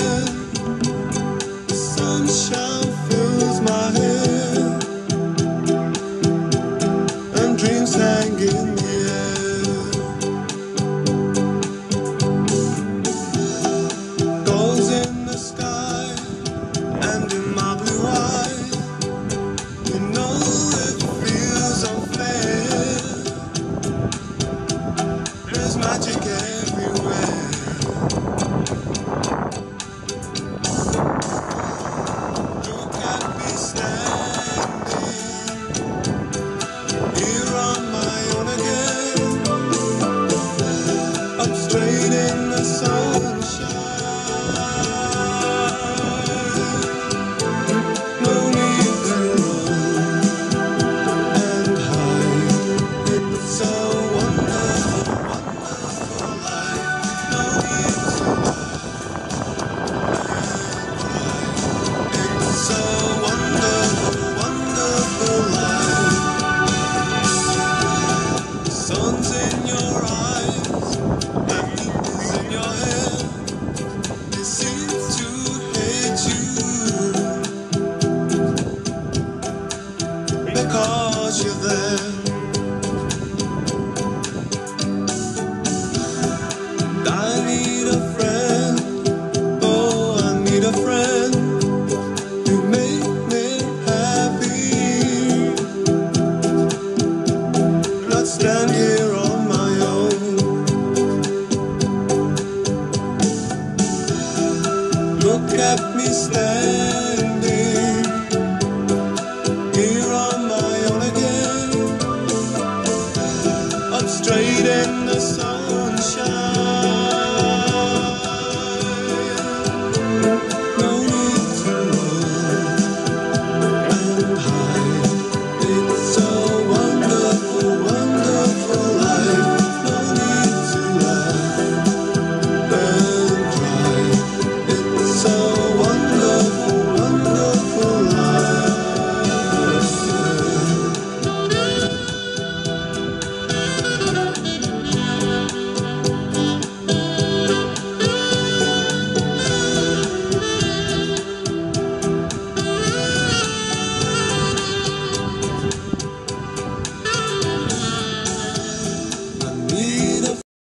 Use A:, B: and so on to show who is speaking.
A: Sunshine fills my head, and dreams hang in the air. Goals in the sky and in my blue eyes, you know it feels unfair. There's magic everywhere. Look at me standing here on my own again, up straight in the sunshine. No need to run and hide. It's so wonderful, wonderful life. No need to It's so wonderful, wonderful life. The sun's in your eyes, and moon's in your hair. They seem to hate you because you're there. I need a friend, oh, I need a friend. You make me happy. Not stand here on my own. Look at me stand